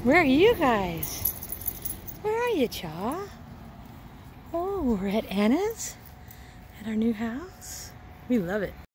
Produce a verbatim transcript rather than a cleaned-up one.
Where are you guys? Where are you, Chaw? Oh, we're at Anna's, at our new house. We love it.